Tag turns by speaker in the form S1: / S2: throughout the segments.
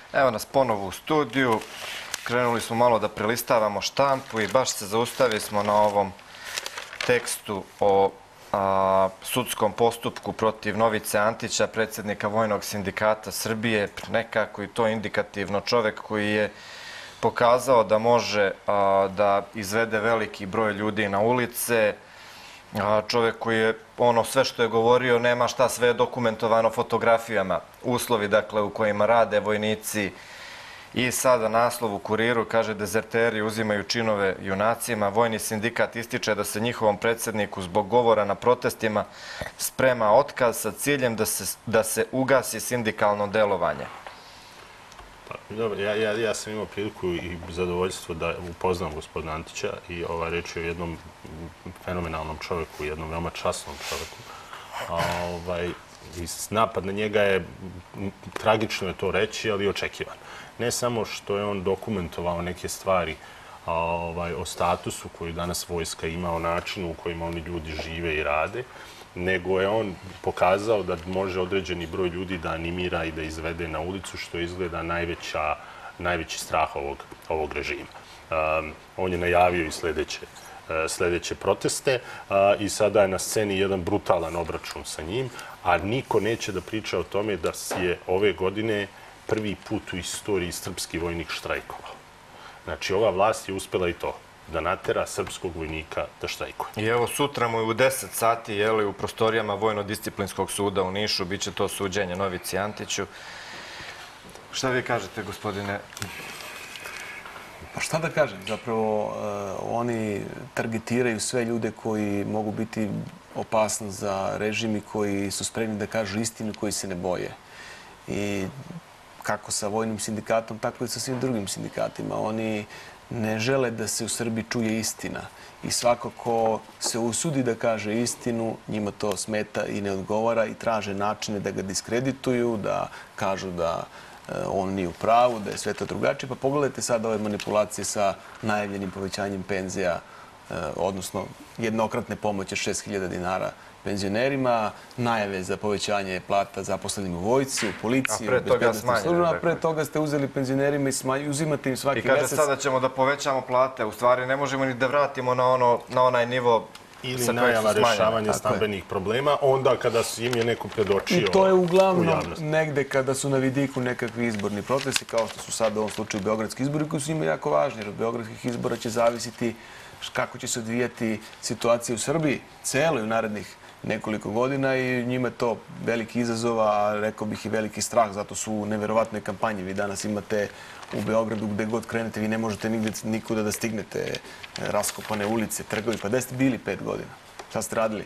S1: Evo nas ponovo u studiju. Krenuli smo malo da prelistavamo štampu i baš se zaustavili smo na ovom tekstu o sudskom postupku protiv Novice Antića, predsjednika Vojnog sindikata Srbije. Nekako i to indikativno, čovek koji je pokazao da može da izvede veliki broj ljudi na ulice, čovek koji je sve što je govorio nema šta, sve je dokumentovano fotografijama, uslovi dakle u kojima rade vojnici. I sada naslov u Kuriru kaže: dezerteri uzimaju činove junacima. Vojni sindikat ističe da se njihovom predsjedniku zbog govora na protestima sprema otkaz sa ciljem da se ugasi sindikalno delovanje.
S2: Dobro, ja sam imao priliku i zadovoljstvo da upoznam gospodina Antića i reč je o jednom fenomenalnom čovjeku, jednom veoma časnom čovjeku. Napad na njega je, tragično je to reći, ali očekivan. Ne samo što je on dokumentovao neke stvari o statusu koji danas vojska ima, o načinu u kojima oni ljudi žive i rade, nego je on pokazao da može određeni broj ljudi da animira i da izvede na ulicu, što izgleda najveći strah ovog režima. On je najavio i sljedeće proteste i sada je na sceni jedan brutalan obračun sa njim, a niko neće da priča o tome da je ove godine prvi put u istoriji srpski vojnik štrajkovao. Znači, ova vlast je uspjela i to, da natera srpskog vojnika da štrajkuje.
S1: I evo, sutra mu je u 10 sati u prostorijama Vojno-disciplinskog suda u Nišu biće to suđenje Novici Antiću. Šta vi kažete, gospodine?
S3: Pa šta da kažem? Zapravo, oni targetiraju sve ljude koji mogu biti opasni za režim i koji su spremni da kažu istinu, koji se ne boje. I kako sa vojnim sindikatom, tako i sa svim drugim sindikatima. Oni ne žele da se u Srbiji čuje istina. I svako ko se usudi da kaže istinu, njima to smeta i ne odgovara i traže načine da ga diskredituju, da kažu da on nije u pravu, da je sve to drugačije. Pa pogledajte sada ove manipulacije sa najavljenim povećanjem penzija, odnosno jednokratne pomoći 6.000 dinara penzionerima, najave za povećanje plata zaposlenim u vojsci, u policiji,
S1: a pre toga smanjene.
S3: A pre toga ste uzeli penzionerima i uzimate im svaki mjesec.
S1: I kaže sada ćemo da povećamo plate. U stvari ne možemo ni da vratimo na onaj nivo
S2: ili najava rešavanja stambenih problema, onda kada im je neko predočio u javnosti.
S3: I to je uglavnom negde kada su na vidiku nekakvi izborni procesi, kao što su sad u ovom slučaju beogradski izbori, koji su njima jako važni, jer od beogradskih izbora će zavisiti kako će se odvijati situacija u Srbiji, celoj u narednih nekoliko godina, i njima je to veliki izazov, a rekao bih i veliki strah, zato su u neverovatnoj kampanji. Vi danas imate u Beogradu, gde god krenete, vi ne možete nikuda da stignete, raskopane ulice, trgovi. Pa gde ste bili 5 godina? Šta ste radili?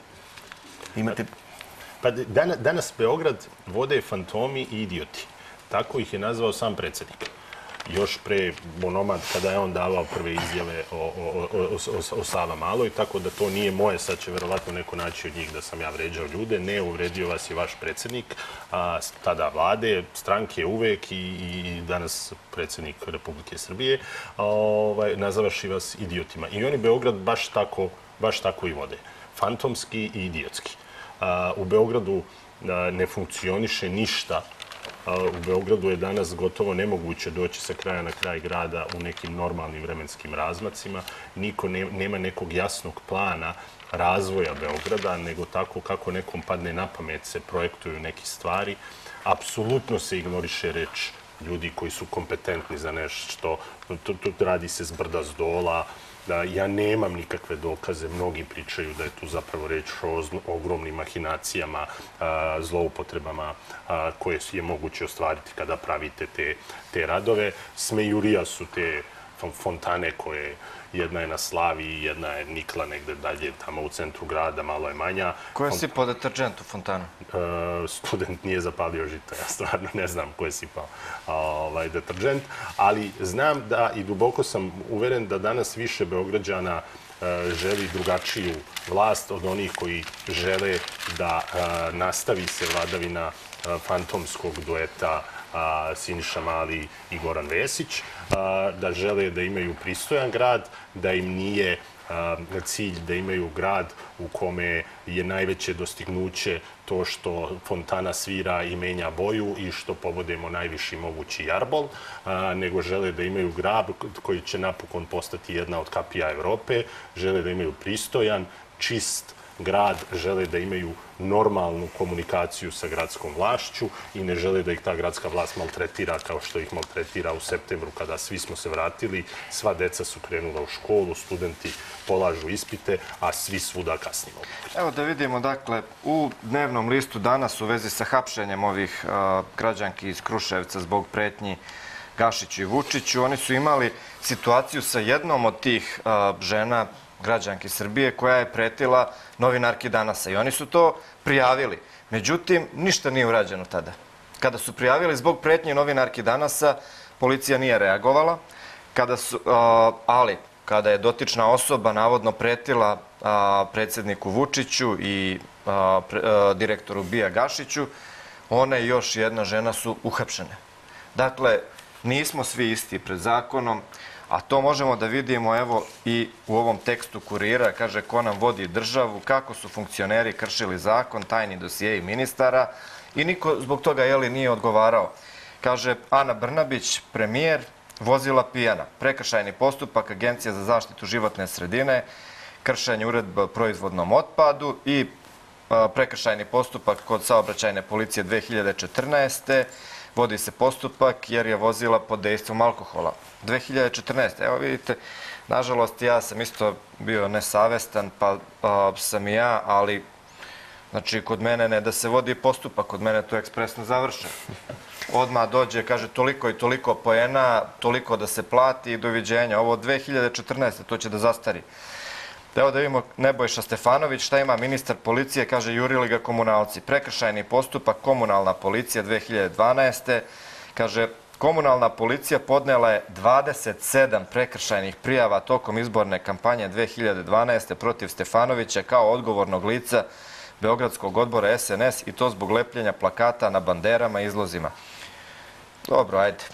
S2: Pa danas Beograd vode fantomi i idioti. Tako ih je nazvao sam predsjednik. Još pre Bonomad, kada je on davao prve izjave o Savamaloj, tako da to nije moje, sad će verovatno neko naći od njih da sam ja vređao ljude. Ne, uvredio vas je vaš predsjednik, tada vlade, stranke uvek i danas predsjednik Republike Srbije, nazavaši vas idiotima. I oni Beograd baš tako i vode. Fantomski i idiotski. U Beogradu ne funkcioniše ništa. U Beogradu je danas gotovo nemoguće doći sa kraja na kraj grada u nekim normalnim vremenskim razmacima. Niko nema nekog jasnog plana razvoja Beograda, nego tako kako nekom padne na pamet se projektuju neke stvari. Apsolutno se ignoriše reč ljudi koji su kompetentni za nešto. Radi se s brda s dola. Ja nemam nikakve dokaze, mnogi pričaju da je tu zapravo reč o ogromnim mahinacijama, zloupotrebama koje je moguće ostvariti kada pravite te radove. Smejurija su te fontane koje, jedna je na Slaviji, jedna je nikla negde dalje, tamo u centru grada, malo je manja.
S1: Ko je sipao deterđent u fontanu?
S2: Student nije zapalio žito, ja stvarno ne znam ko je sipao deterđent, ali znam da i duboko sam uveren da danas više Beograđana želi drugačiju vlast od onih koji žele da nastavi se vladavina fantomskog dueta Siniša Mali i Goran Vesić, da žele da imaju pristojan grad, da im nije cilj da imaju grad u kome je najveće dostignuće to što fontana svira i menja boju i što pobodemo najviši mogući jarbol, nego žele da imaju grad koji će napokon postati jedna od kapija Evrope, žele da imaju pristojan, čist grad, žele da imaju normalnu komunikaciju sa gradskom vlašću i ne žele da ih ta gradska vlast maltretira kao što ih maltretira u septembru kada svi smo se vratili, sva deca su krenula u školu, studenti polažu ispite, a svi svuda kasnimo.
S1: Evo da vidimo, dakle, u dnevnom listu danas u vezi sa hapšenjem ovih građanki iz Kruševca zbog pretnji Gašiću i Vučiću, oni su imali situaciju sa jednom od tih žena, građanki Srbije, koja je pretila novinarki Danasa i oni su to prijavili. Međutim, ništa nije urađeno tada. Kada su prijavili zbog pretnje novinarki Danasa, policija nije reagovala, ali kada je dotična osoba navodno pretila predsjedniku Vučiću i direktoru BIA Gašiću, ona i još jedna žena su uhapšene. Dakle, nismo svi isti pred zakonom, a to možemo da vidimo evo i u ovom tekstu Kurira, kaže ko nam vodi državu, kako su funkcioneri kršili zakon, tajni dosijeji ministara i niko zbog toga nije odgovarao. Kaže Ana Brnabić, premijer, vozila pijana, prekršajni postupak Agencija za zaštitu životne sredine, kršenje uredbe o proizvodnom otpadu i prekršajni postupak kod saobraćajne policije 2014. Vodi se postupak jer je vozila pod dejstvom alkohola. 2014. Evo vidite, nažalost ja sam isto bio nesavestan, pa sam i ja, ali znači kod mene ne da se vodi postupak, kod mene to je ekspresno završeno. Odmah dođe, kaže toliko i toliko poena, toliko da se plati i doviđenja. Ovo 2014. to će da zastari. Evo da vidimo Nebojša Stefanović, šta ima ministar policije, kaže jurili ga komunalci. Prekršajni postupak, komunalna policija 2012. Kaže, komunalna policija podnela je 27 prekršajnih prijava tokom izborne kampanje 2012. protiv Stefanovića kao odgovornog lica Beogradskog odbora SNS i to zbog lepljenja plakata na banderama i izlozima. Dobro, ajde.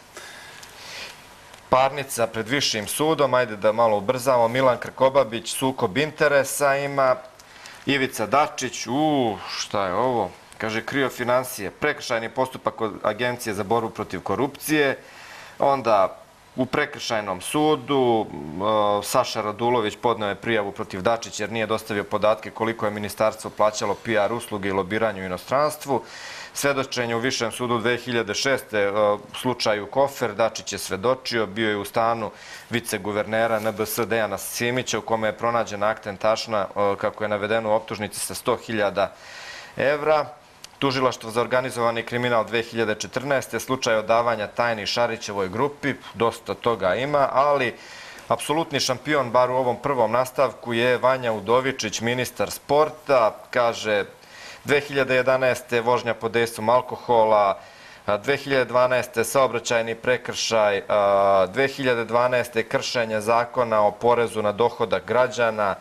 S1: Parnica pred višim sudom, ajde da malo ubrzamo. Milan Krkobabić, sukob interesa ima. Ivica Dačić, šta je ovo? Kaže, krio financije, prekršajni postupak od Agencije za borbu protiv korupcije. Onda u prekršajnom sudu Saša Radulović podneo je prijavu protiv Dačića jer nije dostavio podatke koliko je ministarstvo plaćalo PR usluge i lobiranje u inostranstvu. Svedočenje u Višem sudu 2006. u slučaju Kofer, Dačić je svedočio, bio je u stanu viceguvernera NBS Dejana Simića u kome je pronađen akten tašna, kako je navedeno u optužnici, sa 100.000 evra. Tužilaštvo za organizovani kriminal 2014. slučaj odavanja tajni Šarićevoj grupi, dosta toga ima, ali apsolutni šampion, bar u ovom prvom nastavku, je Vanja Udovičić, ministar sporta. Kaže, 2011. vožnja pod dejstvom alkohola, 2012. saobraćajni prekršaj, 2012. kršenje zakona o porezu na dohodak građana,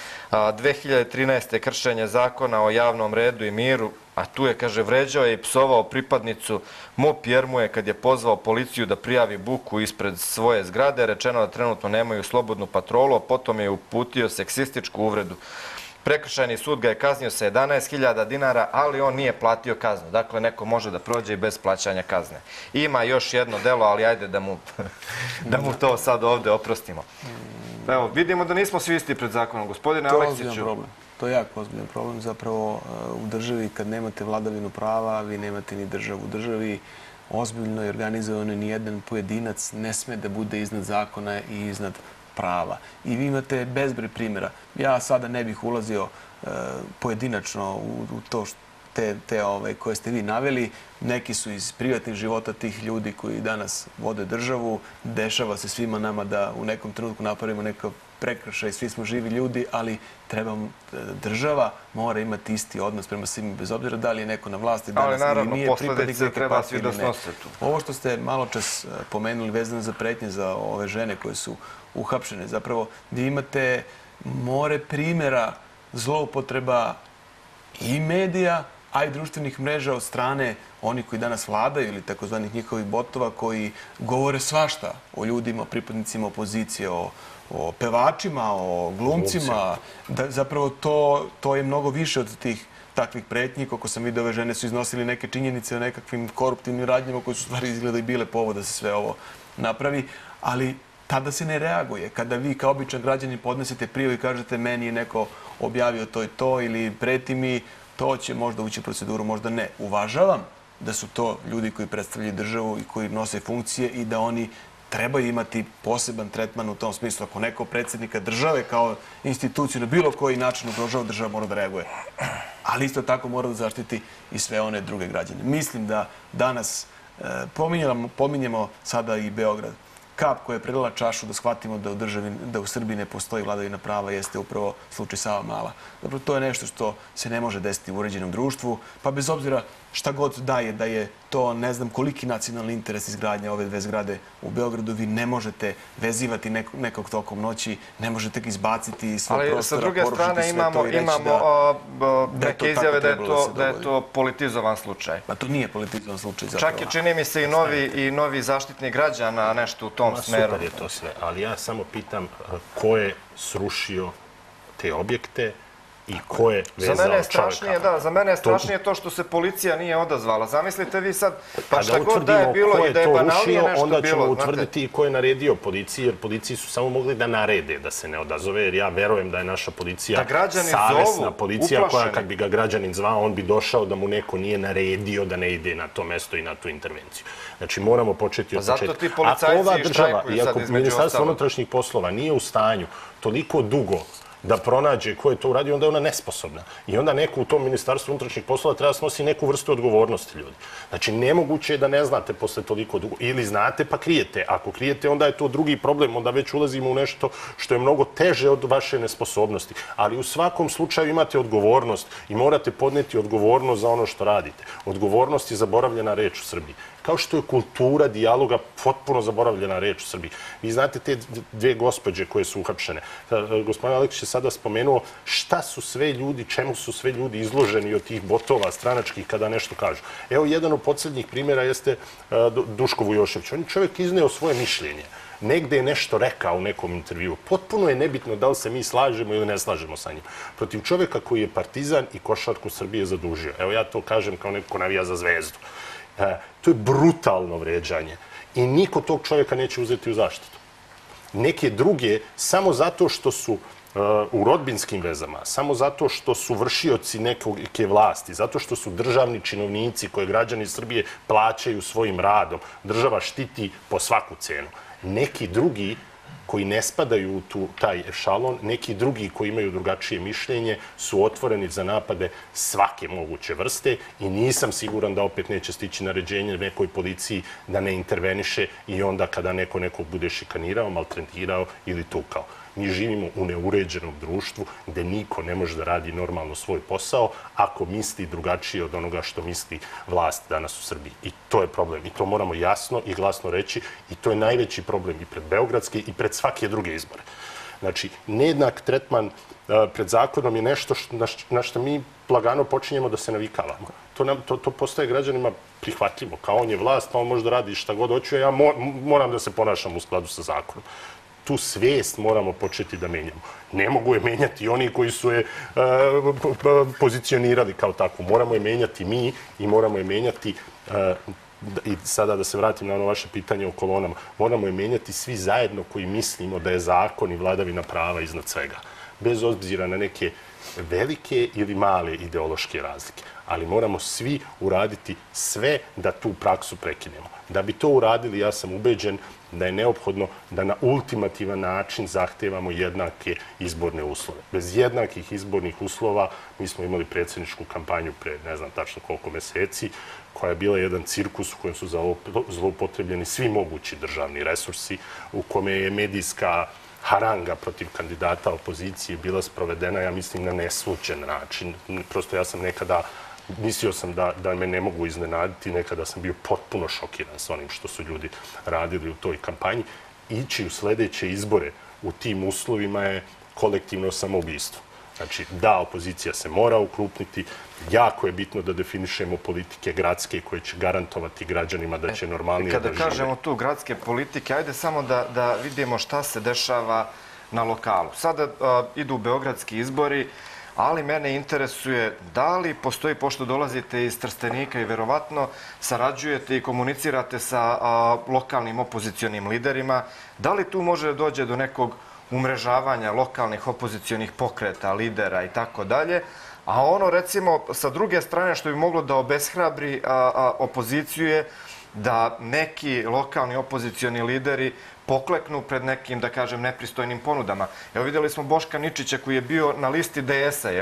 S1: 2013. kršenje zakona o javnom redu i miru, a tu je, kaže, vređao je i psovao pripadnicu MUP jer mu je, kad je pozvao policiju da prijavi buku ispred svoje zgrade, rečeno da trenutno nemaju slobodnu patrolu, a potom je uputio seksističku uvredu. Prekršajni sud ga je kaznio sa 11.000 dinara, ali on nije platio kaznu. Dakle, neko može da prođe i bez plaćanja kazne. Ima još jedno delo, ali ajde da mu to sad ovde oprostimo. Evo, vidimo da nismo svi isti pred zakonom. Gospodine Aleksiću.
S3: To je jako ozbiljan problem. Zapravo, u državi kad nemate vladavinu prava, vi nemate ni državu. U državi ozbiljno i organizovano nijedan pojedinac ne sme da bude iznad zakona i iznad prava. I vi imate bezbroj primjera. Ja sada ne bih ulazio pojedinačno u to koje ste vi naveli. Neki su iz privatnih života tih ljudi koji danas vode državu. Dešava se svima nama da u nekom trenutku napravimo neko prekršaj, svi smo živi ljudi, ali država mora imati isti odnos prema svima, bez obzira da li je neko na vlasti danas ili nije, pripadnik neke partije ili ne. Ovo što ste malo čas pomenuli vezano za pretnje za ove žene koje su uhapšene, zapravo vi imate more primjera zloupotreba i medija a i društvenih mreža od strane oni koji danas vladaju ili takozvanih njihovih botova koji govore svašta o ljudima, pripadnicima opozicije, o pevačima, o glumcima. Da, zapravo to je mnogo više od tih takvih pretnji. Koliko sam vidio, ove žene su iznosili neke činjenice o nekakvim koruptivnim radnjama koje su stvari izgleda i bile povod da se sve ovo napravi, ali tada se ne reaguje. Kada vi kao običan građanin podnesete prijavu i kažete meni je neko objavio to i to ili preti mi, to će možda ući u proceduru, možda ne. Uvažavam da su to ljudi koji predstavljaju državu i koji nose funkcije i da oni trebaju imati poseban tretman u tom smislu. Ako neko predsjednika države kao instituciju na bilo koji način ugrožava, država mora da reaguje. Ali isto tako mora da zaštiti i sve one druge građane. Mislim da danas pominjemo sada i Beograd. Kap koja je prelila čašu da shvatimo da u Srbiji ne postoji vladavina prava jeste upravo slučaj Savamala. Zapravo to je nešto što se ne može desiti u uređenom društvu, pa bez obzira šta god daje, da je to ne znam koliki nacionalni interes izgradnja ove dve zgrade u Beogradu, vi ne možete vezivati nekog tokom noći, ne možete ga izbaciti iz svog prostora.
S1: Ali sa druge strane imamo neke izjave da je to politizovan slučaj.
S3: Pa to nije politizovan slučaj zapravo.
S1: Čak i čini mi se i novi zaštitnik građana nešto u tom smeru.
S2: Super je to sve, ali ja samo pitam ko je srušio te objekte i ko je vezao čovjeka.
S1: Za mene je strašnije to što se policija nije odazvala. Zamislite vi sad, pa šta god da je bilo i da je banalnije nešto bilo.
S2: Onda ćemo utvrditi i ko je naredio policiji, jer policiji su samo mogli da narede da se ne odazove, jer ja verujem da je naša policija savesna policija koja kad bi ga građanin zvao, on bi došao da mu neko nije naredio da ne ide na to mesto i na tu intervenciju. Znači moramo početi od početka. Ako ova država i ako Ministarstvo unutrašnjih poslova nije u stanju toliko dugo da pronađe ko je to uradio, onda je ona nesposobna. I onda neko u tom Ministarstvu unutrašnjih poslova treba snosi neku vrstu odgovornosti ljudi. Znači, nemoguće je da ne znate posle toliko dugo. Ili znate pa krijete. Ako krijete, onda je to drugi problem. Onda već ulazimo u nešto što je mnogo teže od vaše nesposobnosti. Ali u svakom slučaju imate odgovornost i morate podneti odgovornost za ono što radite. Odgovornost je zaboravljena reč u Srbiji. Kao što je kultura dijaloga potpuno zaboravljena reč u Srbiji. Vi znate te dve gospođe koje su uhapšene. Gospodin Aleksić je sada spomenuo šta su sve ljudi, čemu su sve ljudi izloženi od tih botova stranačkih kada nešto kažu. Evo, jedan od posljednjih primjera jeste Duško Vujošević. On je čovjek izneo svoje mišljenje. Negde je nešto rekao u nekom intervju. Potpuno je nebitno da li se mi slažemo ili ne slažemo sa njim. Protiv čovjeka koji je Partizan i košarku Srbije zadužio. Evo, ja to kažem kao neko ko navija za Zvezdu. To je brutalno vređanje i niko tog čovjeka neće uzeti u zaštitu. Neke druge, samo zato što su u rodbinskim vezama, samo zato što su vršioci neke vlasti, zato što su državni činovnici koje građani Srbije plaćaju svojim radom, država štiti po svaku cenu. Neki drugi koji ne spadaju u taj ešalon, neki drugi koji imaju drugačije mišljenje su otvoreni za napade svake moguće vrste i nisam siguran da opet neće stići naređenje nekoj policiji da ne interveniše i onda kada nekog bude šikanirao, maltretirao ili tukao. Mi živimo u neuređenom društvu gde niko ne može da radi normalno svoj posao ako misli drugačije od onoga što misli vlast danas u Srbiji. I to je problem. I to moramo jasno i glasno reći. I to je najveći problem i pred beogradske i pred svake druge izbore. Znači, nejednak tretman pred zakonom je nešto na što mi lagano počinjemo da se navikavamo. To postaje građanima prihvatljivo. Kao on je vlast, pa on može da radi šta god hoću, a ja moram da se ponašam u skladu sa zakonom. Tu svijest moramo početi da menjamo. Ne mogu je menjati oni koji su je pozicionirali kao takvu. Moramo je menjati mi i moramo je menjati, i sada da se vratim na ono vaše pitanje o kolonama, moramo je menjati svi zajedno koji mislimo da je zakon i vladavina prava iznad svega. Bez obzira na neke velike ili male ideološke razlike. Ali moramo svi uraditi sve da tu praksu prekinemo. Da bi to uradili, ja sam ubeđen da je neophodno da na ultimativan način zahtevamo jednake izborne uslove. Bez jednakih izbornih uslova mi smo imali predsjedničku kampanju pre ne znam tačno koliko meseci, koja je bila jedan cirkus u kojem su zloupotrebljeni svi mogući državni resursi, u kome je medijska haranga protiv kandidata opozicije bila sprovedena, ja mislim, na neslučen način. Prosto ja sam nekada mislio sam da me ne mogu iznenaditi, nekada sam bio potpuno šokiran sa onim što su ljudi radili u toj kampanji. Ići u sljedeće izbore u tim uslovima je kolektivno samoubistvo. Znači, da, opozicija se mora ukrupniti, jako je bitno da definišemo politike gradske koje će garantovati građanima da će normalnije da žive.
S1: Kada kažemo tu gradske politike, ajde samo da vidimo šta se dešava na lokalu. Sada idu beogradski izbori, ali mene interesuje da li postoji, pošto dolazite iz Trstenika i verovatno sarađujete i komunicirate sa lokalnim opozicionim liderima, da li tu može dođe do nekog umrežavanja lokalnih opozicionih pokreta, lidera i tako dalje, a ono recimo sa druge strane što bi moglo da obeshrabri opoziciju je da neki lokalni opozicioni lideri pokleknu pred nekim, da kažem, nepristojnim ponudama. Evo vidjeli smo Boška Ničića koji je bio na listi DS-a,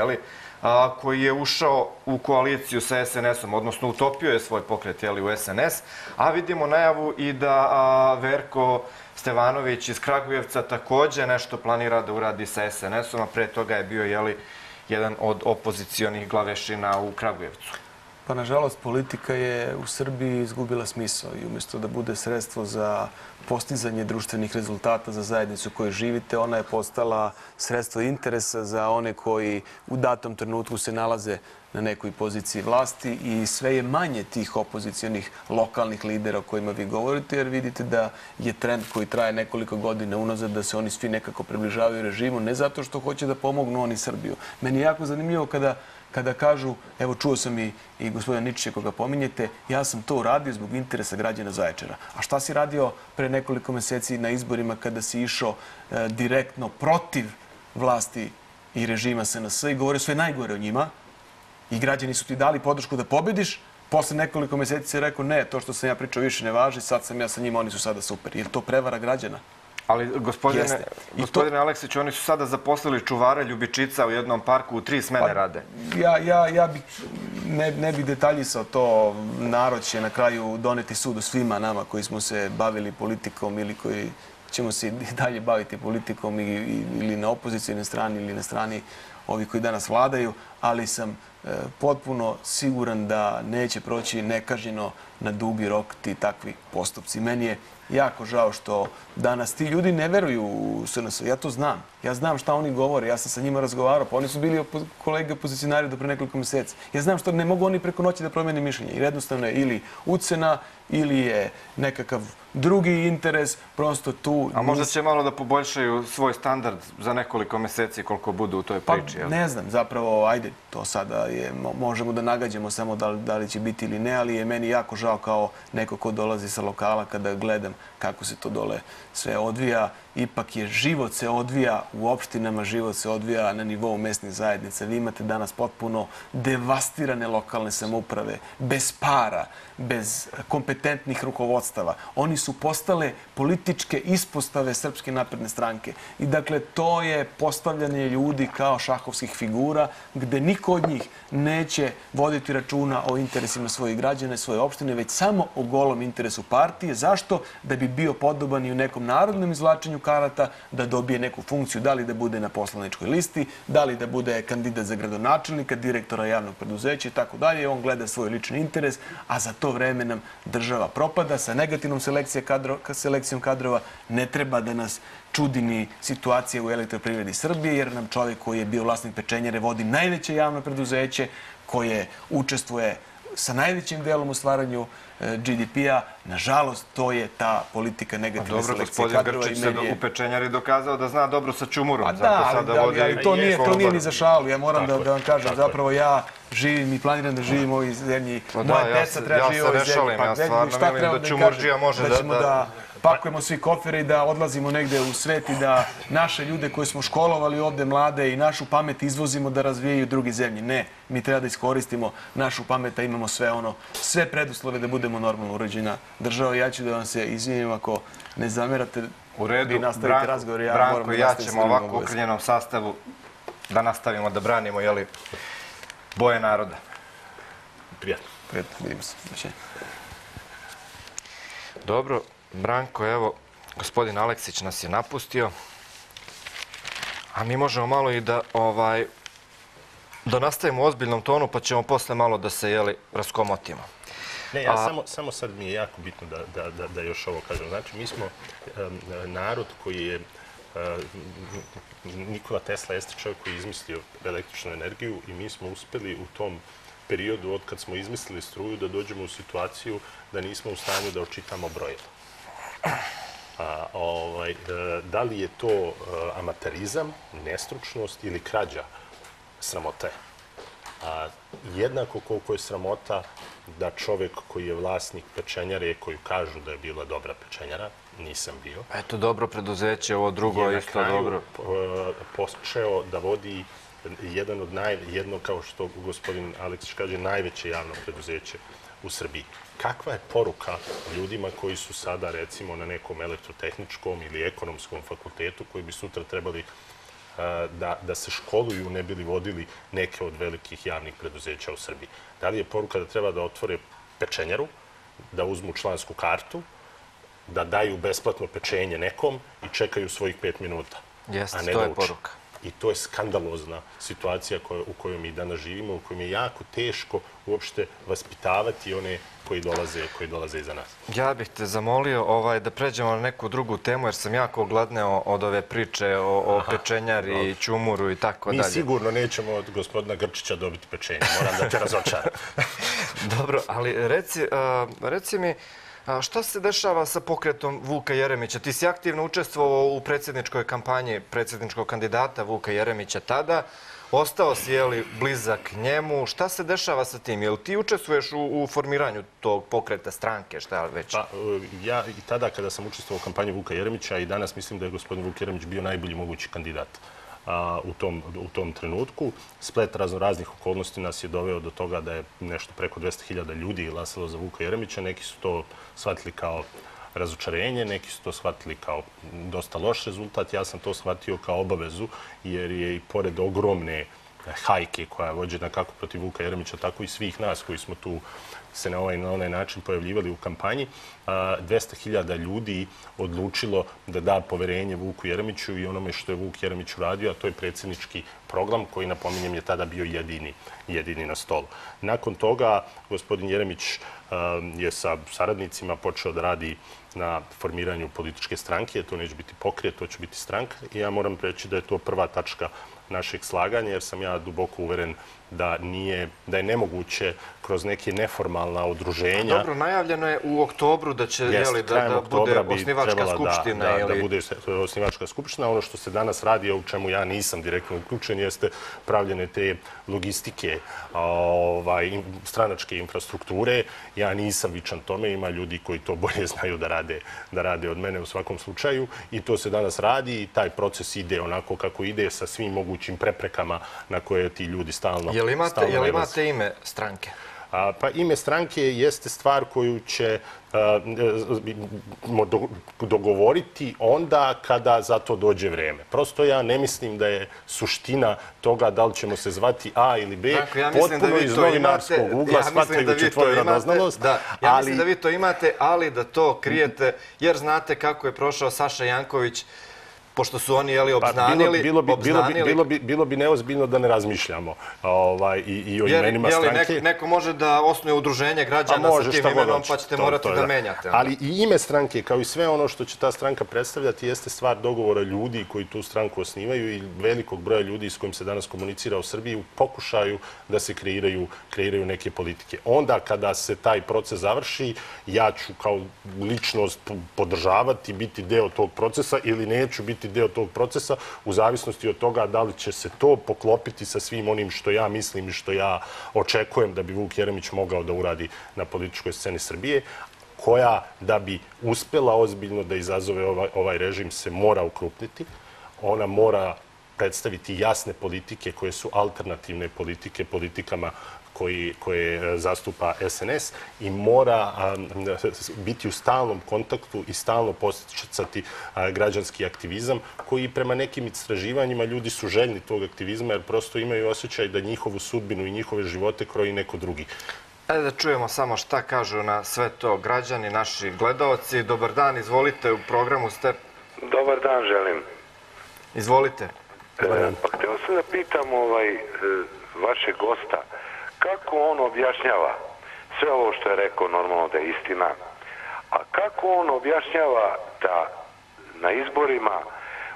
S1: koji je ušao u koaliciju sa SNS-om, odnosno utopio je svoj pokret u SNS, a vidimo najavu i da Verko Stevanović iz Kragujevca takođe nešto planira da uradi sa SNS-om, a pre toga je bio jedan od opozicionih glavešina u Kragujevcu.
S3: Pa, nažalost, politika je u Srbiji izgubila smisao i umjesto da bude sredstvo za postizanje društvenih rezultata za zajednicu u kojoj živite, ona je postala sredstvo interesa za one koji u datom trenutku se nalaze na nekoj poziciji vlasti i sve je manje tih opozicionih lokalnih lidera o kojima vi govorite, jer vidite da je trend koji traje nekoliko godina unazad da se oni svi nekako približavaju režimu, ne zato što hoće da pomognu oni Srbiju. Meni je jako zanimljivo kada kažu, evo čuo sam i gospodina Ničića koga pominjete, ja sam to uradio zbog interesa građana Zaječara. A šta si radio pre nekoliko meseci na izborima kada si išao direktno protiv vlasti i režima SNS i govorio sve najgore o njima i građani su ti dali podršku da pobediš, posle nekoliko meseci si rekao ne, to što sam ja pričao više ne važi, sad sam ja sa njima, oni su sada super. Je li to prevara građana?
S1: Ali, gospodine Aleksiću, oni su sada zaposlili čuvare ljubičica u jednom parku, u 3 smene rade.
S3: Ja ne bih detaljisao to. Narod će na kraju doneti sud o svima nama koji smo se bavili politikom ili koji ćemo se i dalje baviti politikom ili na opozicijalnoj strani ili na strani ovih koji danas vladaju, ali sam potpuno siguran da neće proći nekažnjeno na dugi rok ti takvi postupci. Meni je jako žao što danas ti ljudi ne veruju u SNS. Ja to znam. Ja znam šta oni govore. Ja sam sa njima razgovarao. Pa oni su bili kolege opozicionari do pre nekoliko meseci. Ja znam što ne mogu oni preko noći da promene mišljenje. Jer jednostavno je ili ucena ili je nekakav drugi interes. Prosto tu...
S1: A možda će malo da poboljšaju svoj standard za nekoliko meseci koliko budu u toj priči.
S3: Pa ne znam. Zapravo, ajde, to sada možemo da nagađamo samo da li će biti ili ne, ali je meni jako žao kao neko ko dolazi sa lokala kada gledam kako se to dole sve odvija. Ipak je život se odvija u opštinama, život se odvija na nivou mesnih zajednica. Vi imate danas potpuno devastirane lokalne samouprave, bez para, bez kompetentnih rukovodstava. Oni su postale političke ispostave Srpske napredne stranke. I dakle, to je postavljanje ljudi kao šahovskih figura, gde niko od njih neće voditi računa o interesima svojih građana, svoje opštine, već samo o golom interesu partije. Zašto? Da bi bio podoban i u nekom narodnom izvlačenju karata, da dobije neku funkciju, da li da bude na poslaničkoj listi, da li da bude kandidat za gradonačelnika, direktora javnog preduzeća i tako dalje. On gleda svoj lični interes, a za to vreme nam država propada sa negativnom selekcijom kadrova. Ne treba da nas čudi ni situacija u Elektroprivredi Srbije, jer nam čovjek koji je bio vlasnik pečenjare vodi najveće javno preduzeće, koje učestvuje sa najvećim delom u stvaranju GDP-a. Nažalost, to je ta politika negativne selekcije kadrova.
S1: Dobro, gospodin Grčić se u pečenjari dokazao da zna dobro sa Ćumurom.
S3: Da, ali to nije ni za šalu. Ja moram da vam kažem, zapravo ja živim i planiram da živim u ovoj zemlji. Moja deca treba živjeti u ovoj zemlji.
S1: Ja stvarno mislim da Ćumurđija može
S3: da pakujemo svi kofere i da odlazimo negde u svet i da naše ljude koje smo školovali ovde mlade i našu pamet izvozimo da razvijaju druge zemlje. Ne, mi treba da iskoristimo našu pamet, a imamo sve preduslove da budemo normalno uređena država. Ja ću da vam se izvinim ako ne zamerate.
S1: U redu, Branko i ja ćemo ovako u ukrnjenom sastavu da nastavimo da branimo boje naroda.
S2: Prijatno.
S3: Prijatno, vidimo se.
S1: Dobro. Branko, evo, gospodin Aleksić nas je napustio, a mi možemo malo i da nastavimo u ozbiljnom tonu, pa ćemo posle malo da se, raskomotimo.
S2: Ne, samo sad mi je jako bitno da još ovo kažem. Znači, mi smo narod koji je Nikola Tesla jeste čovjek koji je izmislio električnu energiju i mi smo uspjeli u tom periodu od kad smo izmislili struju da dođemo u situaciju da nismo u stanju da očitamo brojeva. Da li je to amaterizam, nestručnost ili krađa? Sramota je. Jednako koliko je sramota da čovjek koji je vlasnik pečenjare, koju kažu da je bila dobra pečenjara, nisam bio.
S1: Eto, dobro preduzeće, ovo drugo je isto dobro.
S2: Počeo da vodi jedno, kao što gospodin Aleksić kaže, najveće javno preduzeće u Srbiji. Kakva je poruka ljudima koji su sada, recimo, na nekom elektrotehničkom ili ekonomskom fakultetu, koji bi sutra trebali da se školuju, ne bili vodili neke od velikih javnih preduzeća u Srbiji? Da li je poruka da treba da otvore pečenjaru, da uzmu člansku kartu, da daju besplatno pečenje nekom i čekaju svojih 5 minuta, a ne da uče? I to je skandalozna situacija u kojoj mi danas živimo, u kojoj je jako teško uopšte vaspitavati one koji dolaze iza nas.
S1: Ja bih te zamolio da pređemo na neku drugu temu, jer sam jako ogladneo od ove priče o pečenjari, ćumuru i tako dalje.
S2: Mi sigurno nećemo od gospodina Grčića dobiti pečenje, moram da te razočaram.
S1: Dobro, ali reci mi, šta se dešava sa pokretom Vuka Jeremića? Ti si aktivno učestvovao u predsjedničkoj kampanji predsjedničkog kandidata Vuka Jeremića tada. Ostao si, blizak njemu. Šta se dešava sa tim? Jel ti učestvuješ u formiranju tog pokreta stranke, šta već?
S2: Ja i tada kada sam učestvovao u kampanji Vuka Jeremića i danas mislim da je gospodin Vuk Jeremić bio najbolji mogući kandidat u tom trenutku. Splet raznih okolnosti nas je doveo do toga da je nešto preko 200.000 ljudi glasalo za Vuka Jeremića. Neki su to shvatili kao razočarenje, neki su to shvatili kao dosta loš rezultat. Ja sam to shvatio kao obavezu, jer je i pored ogromne hajke koja je vođena kako protiv Vuka Jeremića, tako i svih nas koji smo tu se na onaj način pojavljivali u kampanji, 200.000 ljudi odlučilo da da poverenje Vuku Jeremiću i onome što je Vuk Jeremić uradio, a to je predsjednički program koji, napominjem, je tada bio jedini na stolu. Nakon toga, gospodin Jeremić je sa saradnicima počeo da radi na formiranju političke stranke. To neće biti pokret, to će biti stranka. I ja moram reći da je to prva tačka našeg slaganja, jer sam ja duboko uveren da je nemoguće kroz neke neformalna udruženja...
S1: Dobro, najavljeno je u oktobru da će da bude osnivačka skupština.
S2: Da bude osnivačka skupština. Ono što se danas radi, u čemu ja nisam direktno uključen, jeste pravljene te logistike, stranačke infrastrukture. Ja nisam vičan tome, ima ljudi koji to bolje znaju da rade od mene u svakom slučaju. I to se danas radi i taj proces ide onako kako ide, sa svim mogućim preprekama na koje ti ljudi stalno...
S1: Jel imate ime stranke?
S2: Pa ime stranke jeste stvar koju će dogovoriti onda kada za to dođe vreme. Prosto ja ne mislim da je suština toga da li ćemo se zvati A ili B, potpuno iz novinarskog ugla, shvatajući tvoju radoznalost.
S1: Ja mislim da vi to imate, ali da to krijete, jer znate kako je prošao Saša Janković, pošto su oni obznanili...
S2: Bilo bi neozbiljno da ne razmišljamo i o imenima stranke.
S1: Neko može da osnuje udruženje građana sa tim imenom, pa ćete morati da menjate.
S2: Ali i ime stranke, kao i sve ono što će ta stranka predstavljati, jeste stvar dogovora ljudi koji tu stranku osnivaju i velikog broja ljudi s kojim se danas komunicira u Srbiji u pokušaju da se kreiraju neke politike. Onda kada se taj proces završi, ja ću kao ličnost podržavati, biti deo tog procesa ili neću biti deo tog procesa, u zavisnosti od toga da li će se to poklopiti sa svim onim što ja mislim i što ja očekujem da bi Vuk Jeremić mogao da uradi na političkoj sceni Srbije, koja da bi uspela ozbiljno da izazove ovaj režim se mora ukrupniti. Ona mora predstaviti jasne politike koje su alternativne politike politikama koje zastupa SNS i mora biti u stalnom kontaktu i stalno podsticati građanski aktivizam koji prema nekim istraživanjima ljudi su željni tog aktivizma jer prosto imaju osjećaj da njihovu sudbinu i njihove živote kroji neko drugi.
S1: Ajde da čujemo samo šta kažu na sve to građani, naši gledaoci. Dobar dan, izvolite, u programu ste.
S4: Dobar dan, želim.
S1: Izvolite.
S4: Pa htio sam da pitam vašeg gosta, kako on objašnjava sve ovo što je rekao, normalno da je istina, a kako on objašnjava da na izborima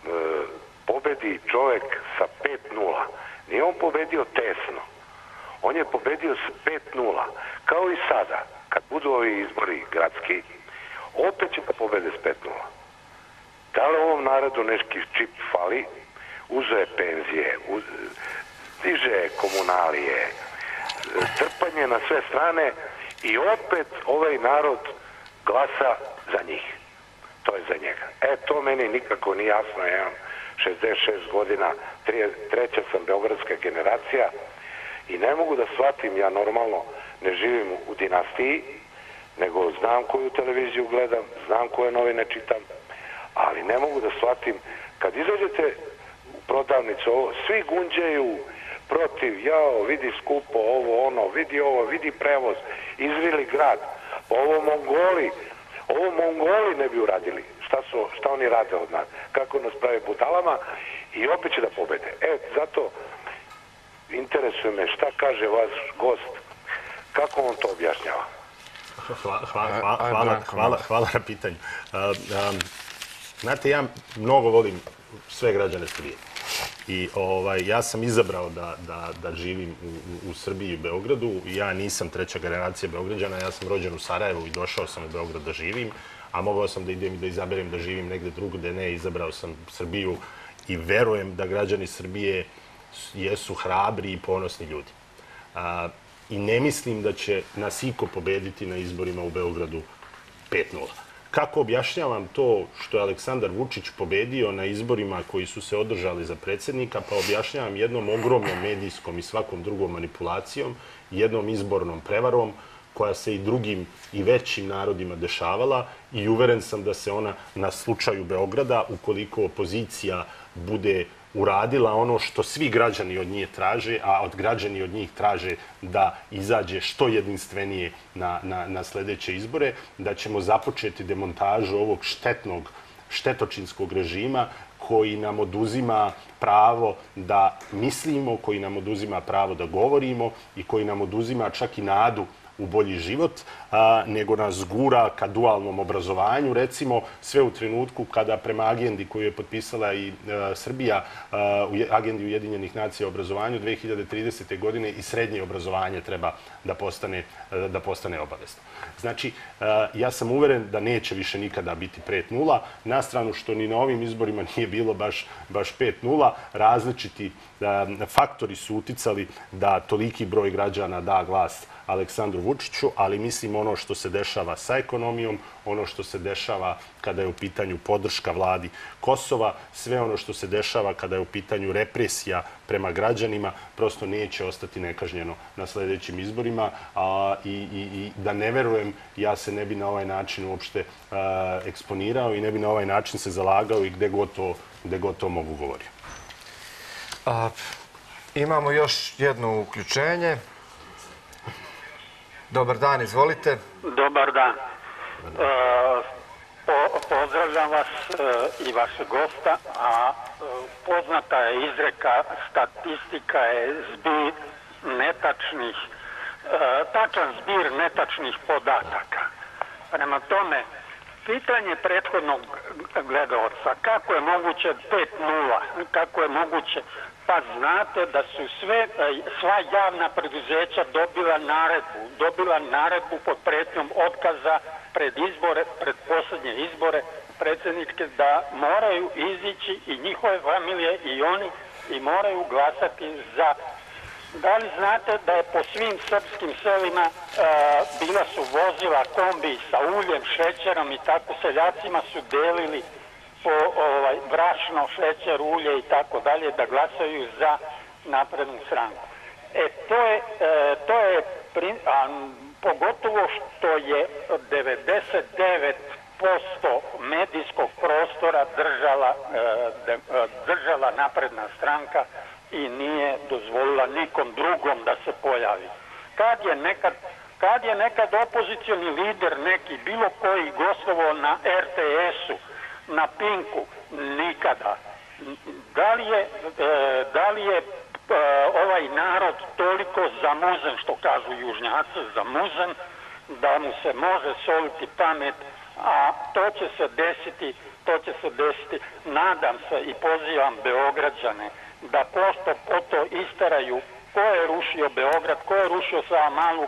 S4: pobedi čovek sa 5-0. Nije on pobedio tesno. On je pobedio sa 5-0. Kao i sada, kad budu ovi izbori gradski, opet će da pobede s 5-0. Da li ovom narodu neki čip fali? Uzeo je penzije, diže komunalije, trpanje na sve strane i opet ovaj narod glasa za njih. To je za njega. To meni nikako nije jasno. Ja imam 66 godina, treća sam beogradska generacija i ne mogu da shvatim, ja normalno ne živim u dinastiji, nego znam koju televiziju gledam, znam koje novine čitam, ali ne mogu da shvatim, kad izađete u prodavnicu, svi gunđaju protiv, jao, vidi skupo, ovo, vidi prevoz, izvili grad, ovo Mongoli ne bi uradili. Šta oni rade od nas? Kako nas prave budalama i opet će da pobede. Zato interesuje me šta kaže vaš gost, kako on to objašnjava.
S2: Hvala na pitanju. Znate, ja mnogo volim sve građane Srbije. I ja sam izabrao da živim u Srbiji i Beogradu. Ja nisam treća generacija Beograđana, ja sam rođen u Sarajevu i došao sam u Beograd da živim, a mogao sam da idem i da izaberem da živim negde drugde, ne, izabrao sam Srbiju i verujem da građani Srbije jesu hrabri i ponosni ljudi. I ne mislim da će nas iko pobediti na izborima u Beogradu 5-0. Kako objašnjavam to što je Aleksandar Vučić pobedio na izborima koji su se održali za predsjednika, pa objašnjavam jednom ogromnom medijskom i svakom drugom manipulacijom, jednom izbornom prevarom koja se i drugim i većim narodima dešavala i uveren sam da se ona na slučaju Beograda, ukoliko opozicija bude uradila ono što svi građani od nje traže, a od građani od njih traže da izađe što jedinstvenije na sljedeće izbore, da ćemo započeti demontažu ovog štetočinskog režima koji nam oduzima pravo da mislimo, koji nam oduzima pravo da govorimo i koji nam oduzima čak i nadu u bolji život, nego nas gura ka dualnom obrazovanju, recimo sve u trenutku kada prema agendi koju je potpisala i Srbija, agendi Ujedinjenih nacija o obrazovanju 2030. godine i srednje obrazovanje treba da postane obavezno. Znači, ja sam uveren da neće više nikada biti 5-0, na stranu što ni na ovim izborima nije bilo baš 5-0, različiti faktori su uticali da toliki broj građana da glas Aleksandru Vučiću, ali mislim ono što se dešava sa ekonomijom, ono što se dešava kada je u pitanju podrška vladi Kosova, sve ono što se dešava kada je u pitanju represija prema građanima, prosto neće ostati nekažnjeno na sljedećim izborima i da ne verujem, ja se ne bi na ovaj način uopšte eksponirao i ne bi na ovaj način se zalagao i gde god to mogu govoriti.
S1: Imamo još jedno uključenje. Dobar dan, izvolite.
S5: Dobar dan. Pozdravljam vas i vašeg gosta, a poznata je izreka, statistika je zbir netačnih, tačan zbir netačnih podataka. Prema tome, pitanje prethodnog gledalca, kako je moguće 5-0, kako je moguće, pa znate da su sva javna preduzeća dobila naredbu pod pretnjom otkaza pred posljednje izbore predsjedničke, da moraju izići i njihove familije i oni i moraju glasati za. Da li znate da je po svim srpskim selima bila su vozila, kombi sa uljem, šećerom i tako, seljacima su delili po brašno, šećer, ulje i tako dalje, da glasaju za Naprednu stranku. To je pogotovo što je 99% medijskog prostora držala Napredna stranka i nije dozvolila nikom drugom da se pojavi. Kad je nekad opozicioni lider neki, bilo koji, gostovao na RTS-u, na Pinku, nikada. Da li je ovaj narod toliko zamuzen, što kažu južnjaci, zamuzen, da mu se može soliti pamet a to će se desiti, nadam se i pozivam Beograđane da posto poto isteraju ko je rušio Beograd, ko je rušio Savamalu,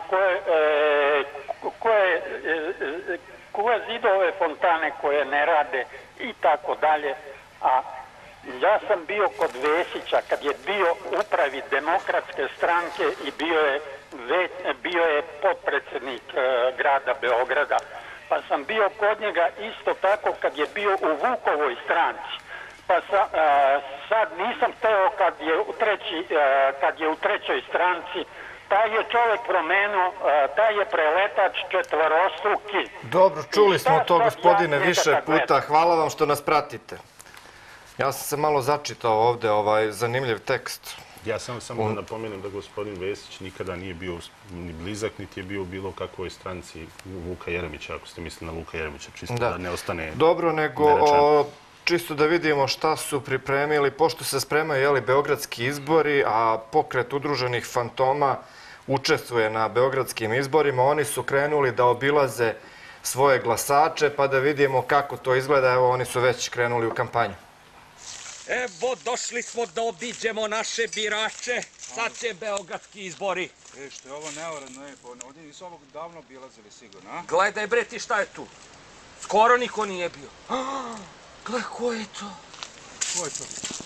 S5: koje zidove fontane koje ne rade i tako dalje. A ja sam bio kod Vesića kad je bio upravi Demokratske stranke i bio je potpredsjednik grada Beograda. Pa sam bio kod njega isto tako kad je bio u Vukovoj stranci. Pa sad nisam hteo kad je u trećoj stranci. Taj je čovjek promenuo, taj je preletač četvorostruki.
S1: Dobro, čuli smo to, gospodine, više puta. Hvala vam što nas pratite. Ja sam se malo začitao ovde, zanimljiv tekst.
S2: Ja samo napomenem da gospodin Vesić nikada nije bio ni blizak, niti je bio u bilo kakvoj stranci Vuka Jeremića, ako ste mislili na Vuka Jeremića, čisto da ne ostane nerečeno.
S1: Dobro, nego čisto da vidimo šta su pripremili, pošto se spremaju beogradski izbori, a pokret udruženih fantoma učestvuje na beogradskim izborima, oni su krenuli da obilaze svoje glasače, pa da vidimo kako to izgleda. Evo, oni su već krenuli u kampanju.
S6: Evo, došli smo da obiđemo naše birače. Sad će beogradski izbori.
S7: Što je ovo neuredno, ovdje nisu ovog davno obilazili sigurno, a?
S6: Gledaj, bre, ti šta je tu? Skoro niko nije bio. Gle, ko je to?
S7: Ko je to?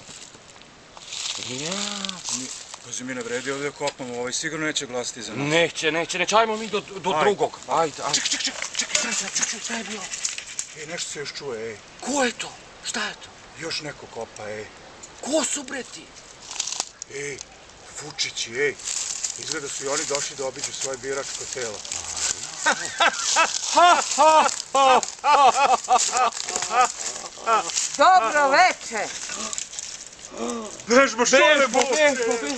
S6: Ja.
S7: Pazi, mi ne vredi ovdje kopamo, ovaj sigurno neće glasiti za nas.
S6: Neće, ajmo mi do drugog. Ajde.
S7: Čekaj, šta je bilo? Nešto se još čuje,
S6: Ko je to? Šta je to?
S7: Još neko kopa,
S6: Ko su, bre, ti?
S7: Vučići, izgleda su i oni došli da obiđu svoje biračko telo.
S8: Dobro veče.
S7: Bežmo, što ne bude?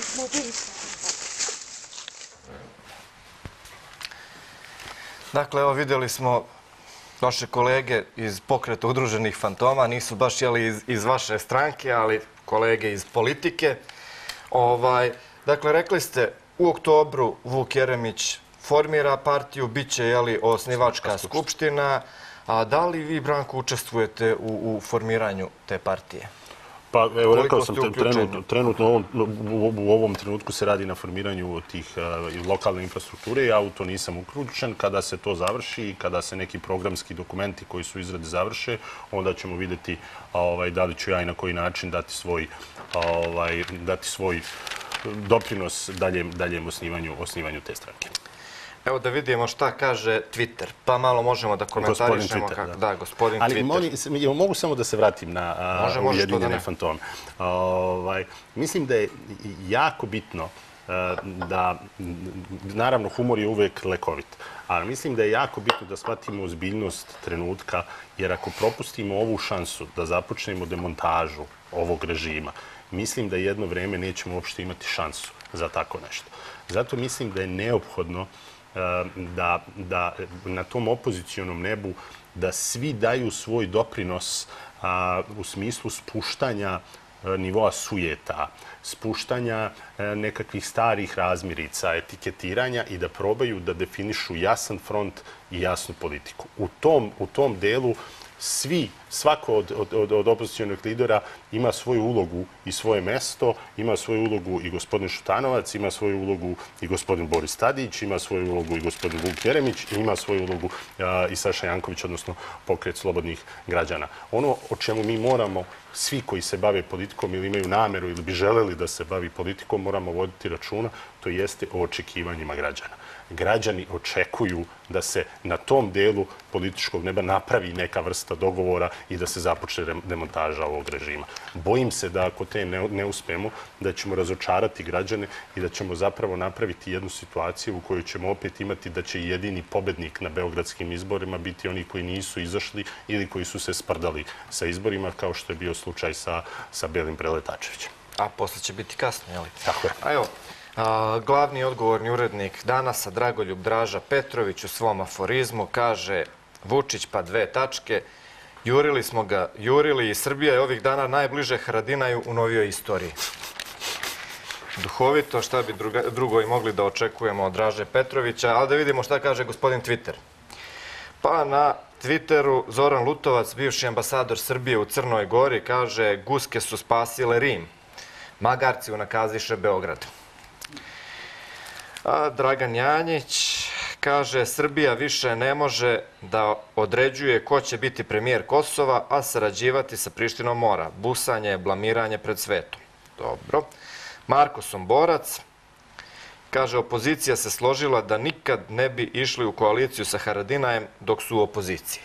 S1: Dakle, evo vidjeli smo vaše kolege iz pokreta udruženih fantoma, nisu baš iz vaše stranke, ali kolege iz politike. Dakle, rekli ste, u oktobru Vuk Jeremić formira partiju, bit će osnivačka skupština. A da li vi, Branko, učestvujete u formiranju te partije?
S2: Pa, evo, rekao sam, trenutno u ovom trenutku se radi na formiranju tih lokalne infrastrukture. Ja u to nisam uključen. Kada se to završi i kada se neki programski dokumenti koji su izradi završe, onda ćemo vidjeti da li ću ja i na koji način dati svoj doprinos daljem osnivanju te stranke.
S1: Evo da vidimo šta kaže Twitter, pa malo možemo da komentarišemo. Da, gospodin Twitter.
S2: Ali mogu samo da se vratim na Ujedinjene fantome. Mislim da je jako bitno da, naravno, humor je uvek lekovit, ali mislim da je jako bitno da shvatimo ozbiljnost trenutka, jer ako propustimo ovu šansu da započnemo demontažu ovog režima, mislim da jedno vreme nećemo uopšte imati šansu za tako nešto. Zato mislim da je neophodno da na tom opozicijonom nebu da svi daju svoj doprinos u smislu spuštanja nivoa sujeta, spuštanja nekakvih starih razmirica, etiketiranja i da probaju da definišu jasan front i jasnu politiku. U tom delu svako od opozicijonih lidera ima svoju ulogu i svoje mesto, ima svoju ulogu i gospodin Šutanovac, ima svoju ulogu i gospodin Boris Tadić, ima svoju ulogu i gospodin Vuk Jeremić, ima svoju ulogu i Saša Janković, odnosno pokret slobodnih građana. Ono o čemu mi moramo, svi koji se bave politikom ili imaju nameru ili bi želeli da se bavi politikom, moramo voditi računa, to jeste o očekivanjima građana. Građani očekuju da se na tom delu političkog neba napravi neka vrsta dogovora i da se započne demontaža ovog režima. Bojim se da ako te ne uspemo, da ćemo razočarati građane i da ćemo zapravo napraviti jednu situaciju u kojoj ćemo opet imati da će jedini pobednik na beogradskim izborima biti oni koji nisu izašli ili koji su se sprdali sa izborima, kao što je bio slučaj sa Belim Preletačevićem.
S1: A posle će biti kasno, je li?
S2: Tako je.
S1: A evo, glavni odgovorni urednik Danasa, Dragoljub Draža Petrović, u svom aforizmu kaže: Vučić pa 2 tačke, jurili smo ga, i Srbija je ovih dana najbliže Haradinaju u novijoj istoriji. Duhovito, šta bi drugo i mogli da očekujemo od Draže Petrovića, ali da vidimo šta kaže gospodin Twitter. Pa na Twitteru, Zoran Lutovac, bivši ambasador Srbije u Crnoj Gori, kaže guske su spasile Rim. Magarci unakaziše Beograd. A Dragan Janjić kaže Srbija više ne može da određuje ko će biti premijer Kosova, a sarađivati sa Prištinom mora. Busanje je blamiranje pred svetom. Dobro. Marko Somborac kaže opozicija se složila da nikad ne bi išli u koaliciju sa Haradinajem dok su u opoziciji.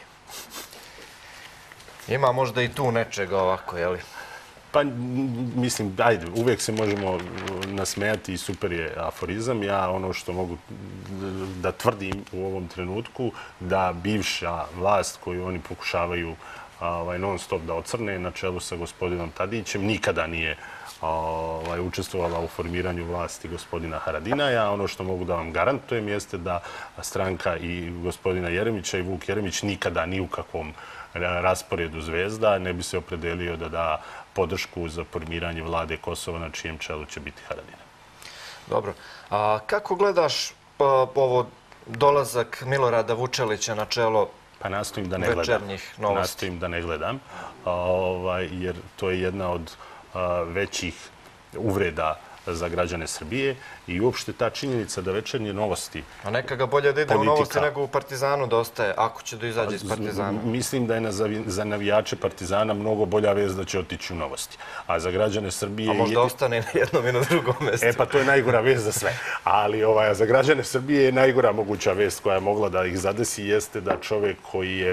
S1: Ima možda i tu nečega ovako, jeli?
S2: Pa, mislim, ajde, uvijek se možemo nasmejati i super je aforizam. Ja ono što mogu da tvrdim u ovom trenutku, da bivša vlast koju oni pokušavaju non stop da ocrne na čelu sa gospodinom Tadićem nikada nije učestvovala u formiranju vlasti gospodina Haradinaja. Ono što mogu da vam garantujem jeste da stranka i gospodina Jeremića i Vuk Jeremić nikada ni u kakvom rasporedu zvezda ne bi se opredelio da da podršku za formiranje vlade Kosova na čijem čelu će biti Haradinaj.
S1: Dobro. A kako gledaš ovo dolazak Milorada Vučelića na čelo
S2: Pa nastojim da ne gledam.
S1: večernjih novosti?
S2: Nastojim da ne gledam, jer to je jedna od većih uvreda za građane Srbije i uopšte ta činjenica da večernje novosti...
S1: A neka ga bolje da ide u novosti nego u Partizanu da ostaje, ako će da izađe iz Partizana.
S2: Mislim da je za navijače Partizana mnogo bolja vest da će otići u novosti. A za građane Srbije...
S1: A možda ostane na jednom i na drugom mjestu.
S2: Pa to je najgora vest za sve. Ali za građane Srbije je najgora moguća vest koja je mogla da ih zadesi jeste da čovjek koji je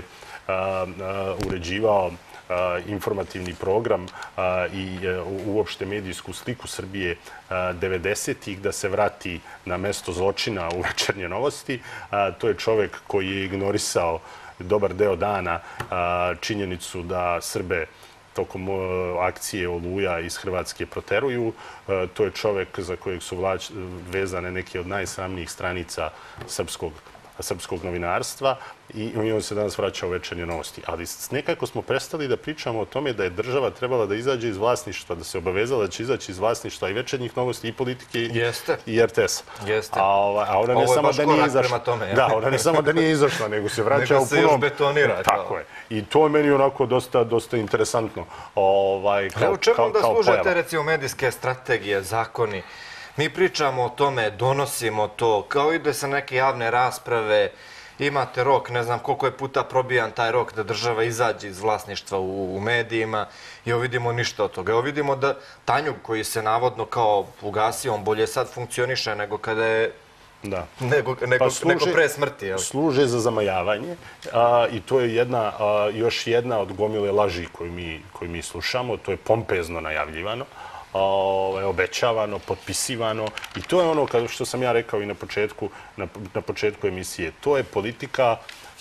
S2: uređivao informativni program i uopšte medijsku sliku Srbije 90-ih da se vrati na mesto zločina u večernje novosti. To je čovjek koji je ignorisao dobar deo dana činjenicu da Srbe tokom akcije Oluja iz Hrvatske proteruju. To je čovjek za kojeg su vezane neke od najsramnijih stranica srpskog novinarstva i on se danas vraća u večernje novosti. Ali nekako smo prestali da pričamo o tome da je država trebala da izađe iz vlasništva, da se obavezala da će izaći iz vlasništva i večernjih novosti i politike i RTS-a.
S1: Jeste.
S2: A ona ne samo da nije izašla. Da, ona ne samo da nije izašla, nego se vraća u punom...
S1: Nego se još betonira.
S2: Tako je. I to je meni onako dosta interesantno.
S1: Evo čemu da služe te recimo medijske strategije, zakoni? Mi pričamo o tome, donosimo to, kao ide sa neke javne rasprave, imate rok, ne znam koliko je puta probijan taj rok da država izađe iz vlasništva u medijima i evo vidimo ništa od toga. Evo vidimo da Tanjug koji se navodno kao ugasio, on bolje sad funkcioniše nego kada je nego pre smrti.
S2: Služe za zamajavanje i to je još jedna od gomile laži koju mi slušamo, to je pompezno najavljivano. Obećavano, potpisivano i to je ono što sam ja rekao i na početku emisije. To je politika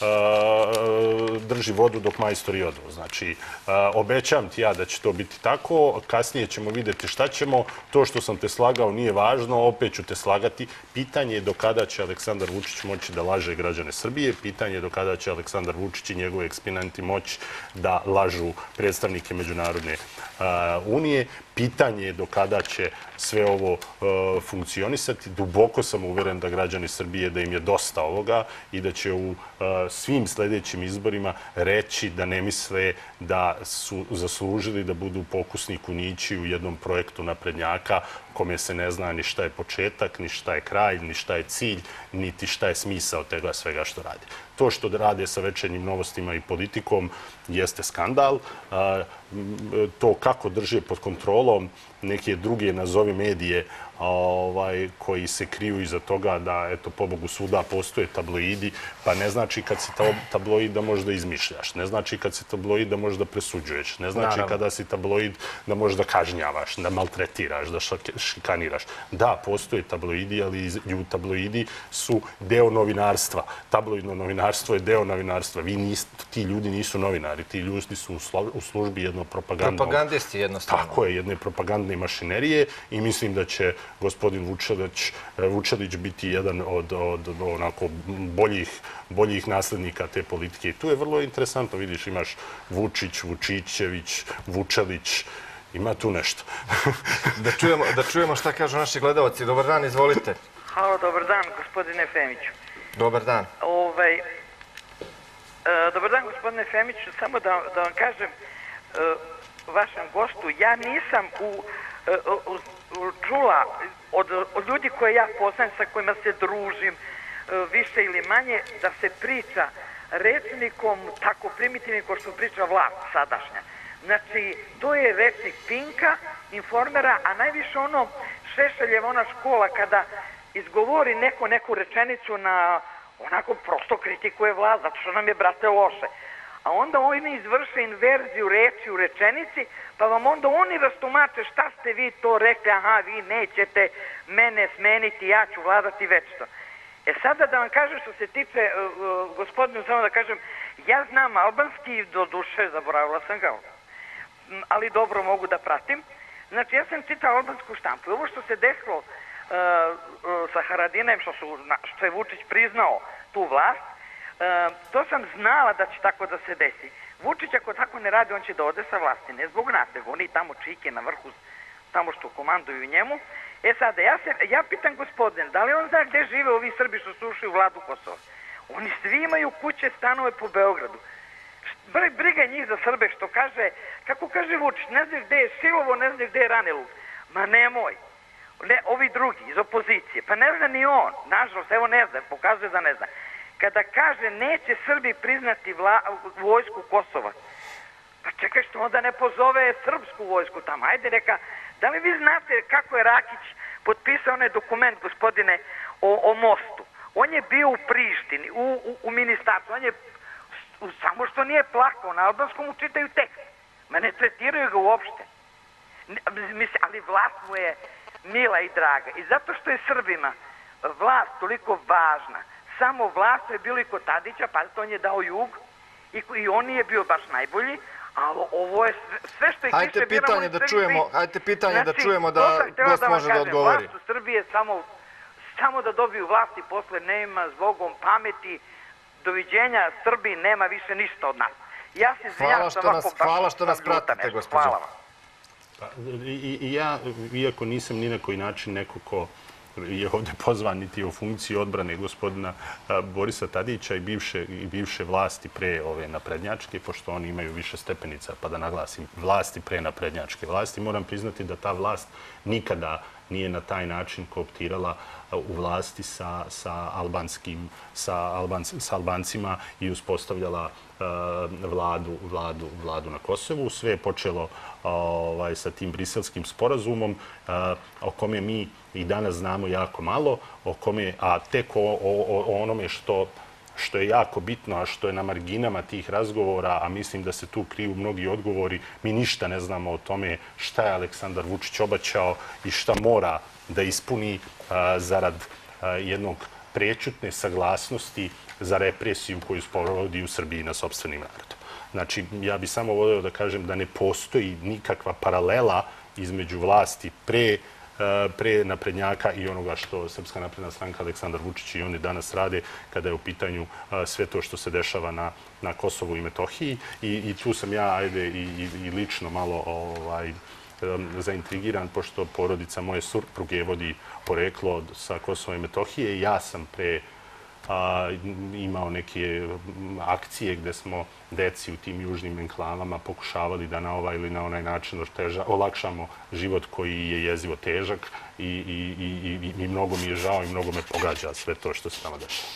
S2: drži vodu dok majstori odu. Znači, obećam ti ja da će to biti tako, kasnije ćemo vidjeti šta ćemo, to što sam te slagao nije važno, opet ću te slagati. Pitanje je do kada će Aleksandar Vučić moći da laže građane Srbije, pitanje je do kada će Aleksandar Vučić i njegovi ekspinanti moći da lažu predstavnike Međunarodne unije, pitanje je do kada će sve ovo funkcionisati. Duboko sam uveren da građani Srbije da im je dosta ovoga i da će u svim sljedećim izborima reći da ne misle da su zaslužili da budu pokusni kunići u jednom projektu naprednjaka kome se ne zna ni šta je početak, ni šta je kraj, ni šta je cilj, niti šta je smisao tega svega što radi. To što rade sa večernjim novostima i politikom jeste skandal. To kako drže pod kontrolom neke druge, nazovi medije, koji se kriju iza toga da, eto, pobogu svuda postoje tabloidi, pa ne znači kad si tabloid da možeš da izmišljaš, ne znači kad si tabloid da možeš da presuđuješ, ne znači kada si tabloid da možeš da kažnjavaš, da maltretiraš, da šikaniraš. Da, postoje tabloidi, ali tabloidi su deo novinarstva. Tabloidno novinarstvo je deo novinarstva. Ti ljudi nisu novinari, ti ljudi su u službi jednog propagandnog...
S1: Propagandisti jednostavno.
S2: Tako je, jedne propagandne mašinerije i mislim da će gospodin Vučelić biti jedan od onako boljih naslednika te politike. I tu je vrlo interesantno, vidiš, imaš Vučić, Vučićević, Vučelić, ima tu nešto.
S1: Da čujemo šta kažu naši gledalci. Dobar dan, izvolite.
S8: Halo, dobar dan, gospodine Femiću.
S1: Dobar dan.
S8: Dobar dan, gospodine Femiću. Samo da vam kažem, vašem gostu, ja nisam čula od ljudi koje ja poznajem, sa kojima se družim, više ili manje, da se priča rečnikom tako primitivnim kao što priča vlast sadašnja. Znači, to je rečnik Pinka, Informera, a najviše ono Šešeljeva ona škola kada izgovori neku rečenicu na onako prosto kritikuje vlast, zato što nam je, brate, loše. A onda oni izvrše inverziju reči u rečenici, pa vam onda oni rastumače šta ste vi to rekli, aha, vi nećete mene smeniti, ja ću vladati večno. Sada da vam kažem što se tiče, gospodinu, samo da kažem, ja znam albanski, do duše, zaboravila sam ga, ali dobro mogu da pratim. Znači, ja sam čitao albansku štampu i ovo što se desilo sa Haradinajem, što je Vučić priznao tu vlast, to sam znala da će tako da se desi. Vučić ako tako ne radi, on će da ode sa vlasti, ne zbog nas, nego oni tamo čike na vrhu, tamo što komanduju njemu. Sada, ja pitam gospodin, da li on zna gde žive ovi Srbi što su ušli u vladu Kosova? Oni svi imaju kuće, stanove po Beogradu. Briga njih za Srbe, što kaže, kako kaže Vučić, ne znaš gde je Silovo, ne znaš gde je Ranilug. Ma nemoj. Ne, ovi drugi iz opozicije, pa ne zna ni on, nažalost, evo ne zna, pokazuje da ne zna. Kada kaže neće Srbi priznati vojsku Kosova, pa čekaj što onda ne pozove srpsku vojsku tamo, ajde neka, da li vi znate kako je Rakić potpisao onaj dokument, gospodine, o mostu? On je bio u Prištini, u ministarstvu, on je, samo što nije plakao, na albanskom mu čitaju tekst, ma ne tretiraju ga uopšte. Ali vlast mu je mila i draga. I zato što je Srbima vlast toliko važna, samo vlast je bilo i kod Tadića, pa on je dao jug i on nije bio baš najbolji, ali ovo je sve što je kiše biramo i sve.
S1: Hajde pitanje da čujemo da gost može da odgovori.
S8: Vlast u Srbiji je samo da dobiju vlast i posle nema zbogom pameti, doviđenja, Srbiji nema više ništa od nas. Ja se izvinjam što ovako baš...
S1: Hvala što nas pratite, gospođo.
S8: Hvala vam.
S2: I ja, iako nisam ni na koji način neko ko je ovdje pozvan niti o funkciji odbrane gospodina Borisa Tadića i bivše vlasti pre ove naprednjačke, pošto oni imaju više stepenica, pa da naglasim, vlasti pre naprednjačke vlasti, moram priznati da ta vlast nikada nije na taj način kooptirala u vlasti sa Albancima i uspostavljala vladu na Kosovu. Sve je počelo sa tim briselskim sporazumom o kome mi i danas znamo jako malo, a tek o onome što je jako bitno, a što je na marginama tih razgovora, a mislim da se tu kriju mnogi odgovori, mi ništa ne znamo o tome šta je Aleksandar Vučić obećao i šta mora da ispuni zarad jednog prećutne saglasnosti za represiju koju sprovodi u Srbiji na sopstvenim narodom. Znači, ja bih samo voleo da kažem da ne postoji nikakva paralela između vlasti pre naprednjaka i onoga što Srpska napredna stranka, Aleksandar Vučić i oni danas rade kada je u pitanju sve to što se dešava na Kosovu i Metohiji. I tu sam ja, ajde, i lično malo zaintrigiran, pošto porodica moje supruge vodi poreklo sa Kosova i Metohije. Ja sam pre imao neke akcije gde smo deci u tim južnim enklavama pokušavali da na ovaj ili na onaj način olakšamo život koji je jezivo težak i mnogo mi je žao i mnogo me pogađa sve to što se tamo dešava.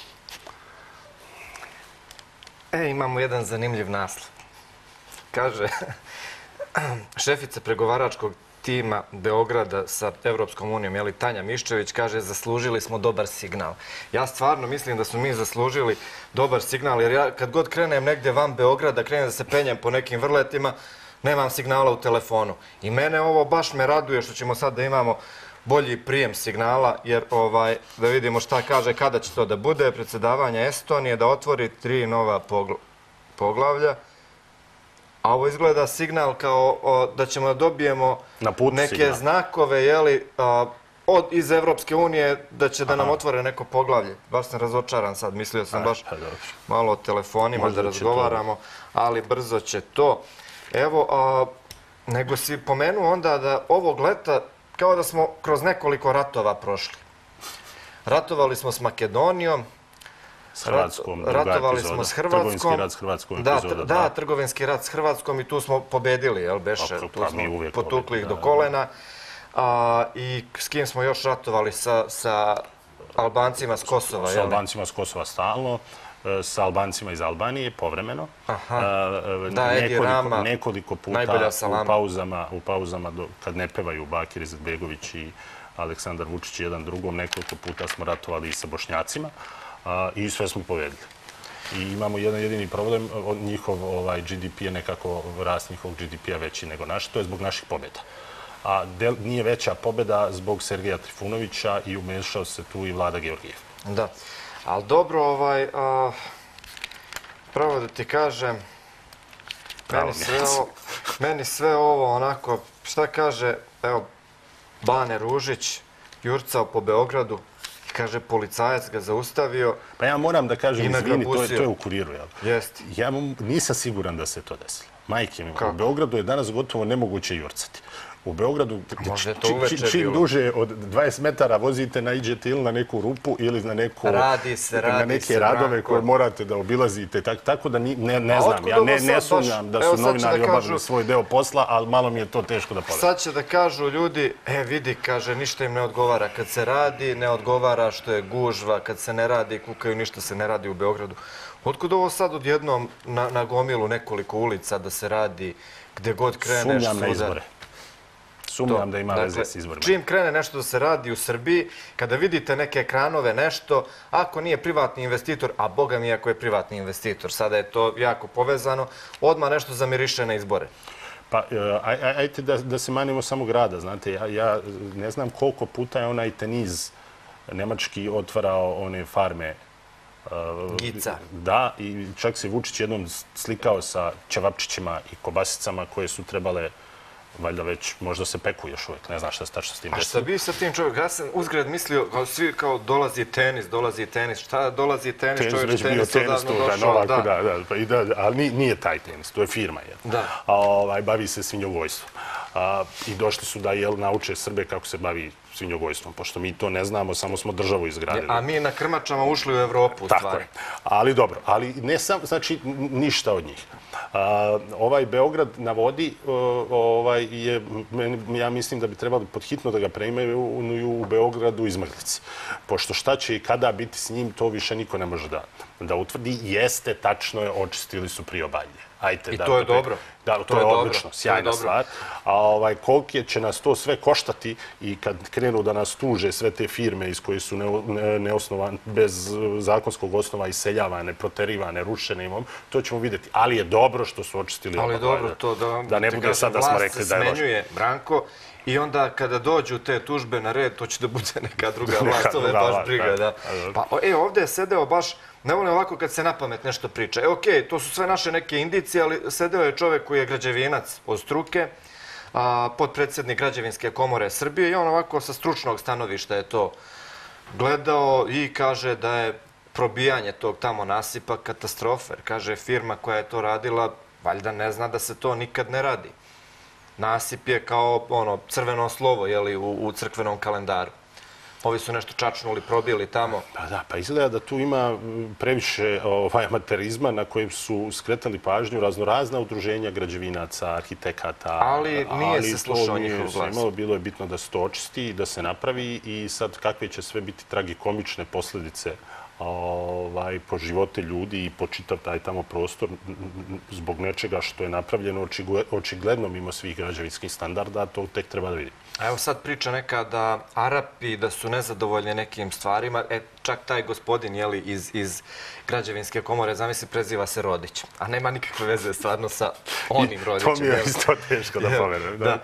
S1: Imamo jedan zanimljiv naslov. Kaže, šefica pregovaračkog tima Beograda sa Evropskom unijom, Tanja Miščević, kaže zaslužili smo dobar signal. Ja stvarno mislim da smo mi zaslužili dobar signal, jer ja kad god krenem negdje van Beograda, krenem da se penjem po nekim vrletima, nemam signala u telefonu. I mene ovo baš me raduje što ćemo sad da imamo bolji prijem signala, jer da vidimo šta kaže, kada će to da bude, predsjedavanje Estonije, da otvori 3 nova poglavlja. A ovo izgleda signal kao da ćemo da dobijemo neke znakove iz Evropske unije da će da nam otvore neko poglavlje. Baš sam razočaran sad, mislio sam baš malo o telefonima da razgovaramo, ali brzo će to. Evo, nego si pomenuo onda da ovog leta kao da smo kroz nekoliko ratova prošli. Ratovali smo s Makedonijom,
S2: S Hrvatskom, druga
S1: ratovali
S2: epizoda.
S1: smo s Hrvatskom.
S2: Trgovinski rat s Hrvatskom,
S1: Da,
S2: epizoda
S1: da, trgovinski rat s Hrvatskom i tu smo pobedili, jel beše?
S2: Pa,
S1: Tu
S2: mi
S1: smo
S2: uvijek
S1: potukli ih do
S2: pobedili,
S1: kolena. I s kim smo još ratovali? Sa Albancima s Kosova,
S2: S
S1: jel?
S2: Albancima s Kosova stalno, sa Albancima iz Albanije povremeno.
S1: Da, Edi Rama,
S2: nekoliko puta
S1: najbolja salama.
S2: u pauzama kad ne pevaju Bakir Izetbegović i Aleksandar Vučić jedan drugom, nekoliko puta smo ratovali i sa Bošnjacima i sve smo pobedili. I imamo jedan jedini problem, njihov GDP je nekako, rast njihovog GDP-a veći nego naš, to je zbog naših pobjeda. A nije veća pobjeda zbog Sergeja Trifunovića i umešao se tu i Vlada Georgijev.
S1: Da, ali dobro, pravo da ti kažem, meni sve ovo onako, šta kaže, evo, Bane Ružić, jurcao po Beogradu, kaže, policajac ga zaustavio.
S2: Pa ja moram da kažem, izvini, to je u Kuriru, jel?
S1: Jest.
S2: Ja nisam siguran da se to desilo. Majke mi, u Beogradu je danas gotovo nemoguće jurcati. U Beogradu, čim duže od 20 metara vozite, naiđete ili na neku rupu ili na neke radove koje morate da obilazite. Tako da ne znam, ja ne sumnjam da su novinari obavili svoj deo posla, ali malo mi je to teško da poverim.
S1: Sad će da kažu ljudi, vidi, kaže, ništa im ne odgovara. Kad se radi, ne odgovara što je gužva, kad se ne radi, kukaju, ništa se ne radi u Beogradu. Otkud ovo sad odjednom na gomilu nekoliko ulica da se radi gde god kreneš?
S2: Sumnjam na izbore. Sumnjam da ima veze s izborima.
S1: Čim krene nešto da se radi u Srbiji, kada vidite neke ekranove, nešto, ako nije privatni investitor, a boga mi ako je privatni investitor, sada je to jako povezano, odmah nešto zamiriše na izbore.
S2: Pa, ajte da se manimo samo grada, znate, ja ne znam koliko puta je onaj Teniz nemački otvarao one farme.
S1: Gica.
S2: Da, i čak se Vučić jednom slikao sa ćevapčićima i kobasicama koje su trebale valjda već možda se peku još uvijek, ne znam šta se tačno s tim desilo.
S1: A šta bi sa tim čovjekom? Ja sam uzgred mislio, svi kao dolazi tenis, šta dolazi tenis, čovječ, tenis odavno došao,
S2: da. Ali nije taj tenis, to je firma. Bavi se svinjogojstvom. I došli su da nauče Srbe kako se bavi svinjogojstvom, pošto mi to ne znamo, samo smo državu izgradili.
S1: A mi na krmačama ušli u Evropu, u stvari. Tako je.
S2: Ali dobro, ali ne sam, znači ništa od njih. Ovaj Beograd na vodi, ja mislim da bi trebalo podhitno da ga preimaju u Beogradu izmrglici. Pošto šta će i kada biti s njim, to više niko ne može da utvrdi. Jeste, tačno je, očistili su priobalje.
S1: I to je dobro.
S2: Da, to je odlično, sjajna stvar. A koliko će nas to sve koštati i kad krenu da nas tuže sve te firme iz koje su neosnovane, bez zakonskog osnova iseljavane, proterivane, rušene imam, to ćemo vidjeti. Ali je dobro što su očistili.
S1: Ali je dobro to
S2: da ne bude sad da smo rekli da je loše.
S1: Smenjuje Branko i onda kada dođu te tužbe na red, to će da bude neka druga vlast, to je baš briga. Pa ovdje je sedeo baš, ne volim ovako kad se na pamet nešto priča. Okej, to su sve naše neke indicije, ali sedeo je čovek koji je građevinac od struke, potpredsjednik Građevinske komore Srbije i on ovako sa stručnog stanovišta je to gledao i kaže da je probijanje tog tamo nasipa katastrofa. Kaže, firma koja je to radila, valjda ne zna da se to nikad ne radi. Nasip je kao crveno slovo u crkvenom kalendaru. Ovi su nešto čačnuli, probili tamo.
S2: Pa da, pa izgleda da tu ima previše amaterizma na kojem su skretali pažnju raznorazna udruženja građevinaca, arhitekata.
S1: Ali nije se slušao njihov glas.
S2: Bilo je bitno da se to očisti i da se napravi i sad kakve će sve biti tragikomične posljedice po živote ljudi i po čitav taj tamo prostor zbog nečega što je napravljeno očigledno mimo svih građevinskih standarda, to tek treba da vidimo.
S1: A evo sad priča neka da Arapi da su nezadovoljni nekim stvarima, čak taj gospodin iz Građevinske komore, zamisli, preziva se Rodić, a nema nikakve veze stvarno sa onim Rodićem.
S2: To mi je isto teško da pomenem.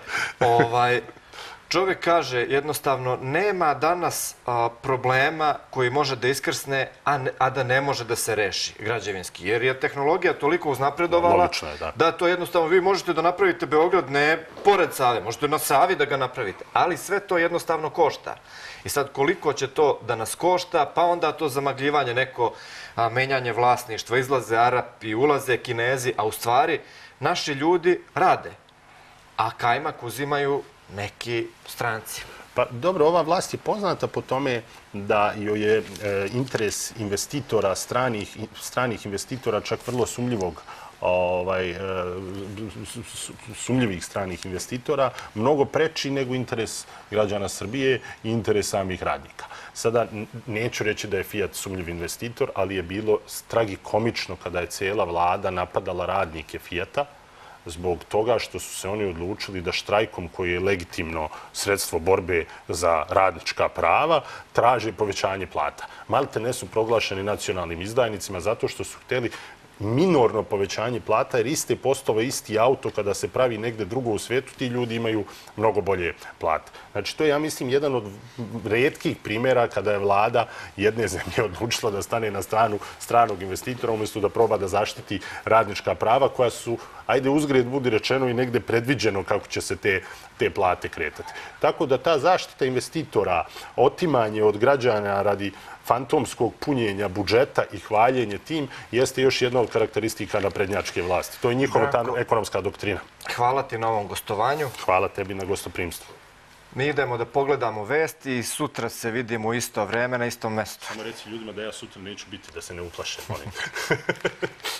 S1: Čovjek kaže jednostavno nema danas problema koji može da iskrsne, a da ne može da se reši građevinski. Jer je tehnologija toliko uznapredovala da to jednostavno vi možete da napravite Beograd ne pored Save, možete na Savi da ga napravite, ali sve to jednostavno košta. I sad koliko će to da nas košta, pa onda to zamagljivanje, neko menjanje vlasništva, izlaze Arapi, ulaze Kinezi, a u stvari naši ljudi rade, a kajmak uzimaju neki stranci.
S2: Pa dobro, ova vlast je poznata po tome da joj je interes investitora, stranih investitora, čak vrlo sumnjivih stranih investitora, mnogo preči nego interes građana Srbije i interes samih radnika. Sada neću reći da je Fiat sumnjiv investitor, ali je bilo tragikomično kada je cijela vlada napadala radnike Fiata zbog toga što su se oni odlučili da štrajkom, koji je legitimno sredstvo borbe za radnička prava, traže povećanje plata. Malte ne su proglašeni nacionalnim izdajnicima zato što su htjeli minorno povećanje plata, jer iste postove, isti auto, kada se pravi negde drugo u svijetu, ti ljudi imaju mnogo bolje plate. Znači, to je, ja mislim, jedan od retkih primjera kada je vlada jedne zemlje odlučila da stane na stranu stranog investitora umjesto da proba da zaštiti radnička prava koja su, ajde uzgred budi rečeno, i negde predviđeno kako će se te plate kretati. Tako da ta zaštita investitora, otimanje od građana radi fantomskog punjenja budžeta i hvaljenje tim jeste još jedna od karakteristika naprednjačke vlasti. To je njihova ta ekonomska doktrina.
S1: Hvala ti na ovom gostovanju.
S2: Hvala tebi na gostoprimstvu.
S1: Mi idemo da pogledamo vesti i sutra se vidimo u isto vreme na istom mestu.
S2: Samo reci ljudima da ja sutra neću biti, da se ne uplaše, molim.